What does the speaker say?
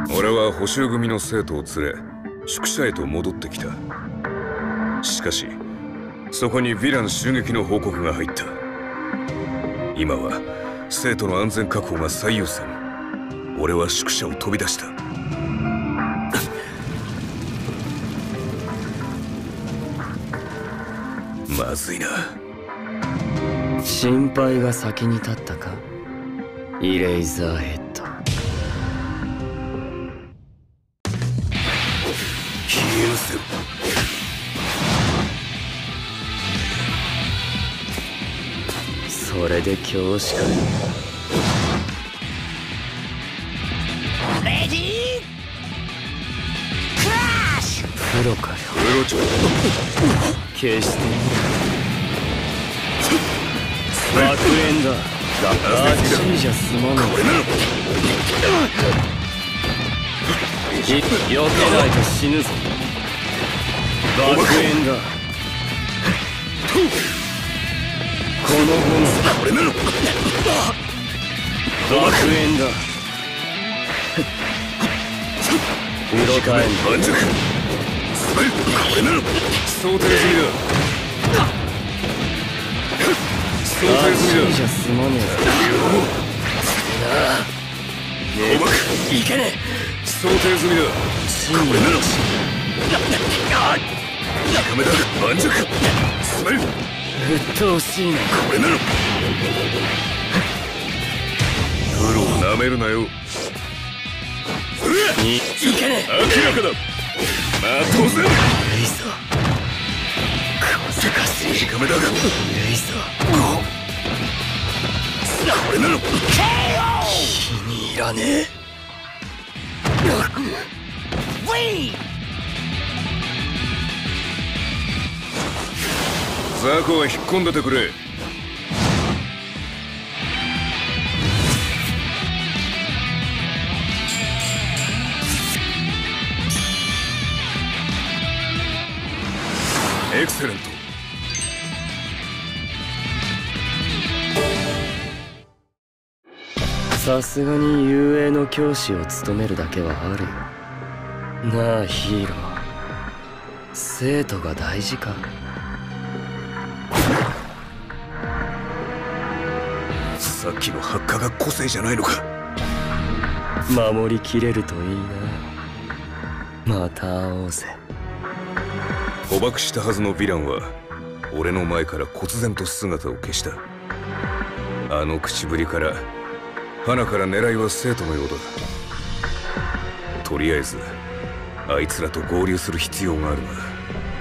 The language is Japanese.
俺は補習組の生徒を連れ宿舎へと戻ってきた。しかしそこにヴィラン襲撃の報告が入った。今は生徒の安全確保が最優先。俺は宿舎を飛び出した。まずいな。 心配が先に立ったか、イレイザーヘッド。 消え失せろ。 それで教師かよ。 レディークラッシュ。 プロかよ。 プロチョ決して爆炎だ。あっちいじゃ済まない。 これなの。 避けないと死ぬぞ。爆炎だ。この炎これなの。 爆炎だ。うろたえんだ。 盤石。これなの。想定済みだ。想定済みだ。 じゃ済まねえ。 うまくいけねえ。 想定済みだ。 真これなの。2カメだ。盤石。滑る。 うっとうしいな。 これなの。プロをなめるなよ。 いけねえ。 明らかだ。まあ当然。 いいぞ。小賢しい。 2カメだが。 いいぞ。 これなの。 気に入らねえ。 ザコは引っ込んでてくれ。エクセレント。 さすがに遊泳の教師を務めるだけはあるよなあ。ヒーロー、生徒が大事か。 さっきの発火が個性じゃないのか。 守りきれるといいな。また会おうぜ。 捕獲したはずのヴィランは俺の前から忽然と姿を消した。あの口ぶりから花から狙いは生徒のようだ。とりあえずあいつらと合流する必要があるな。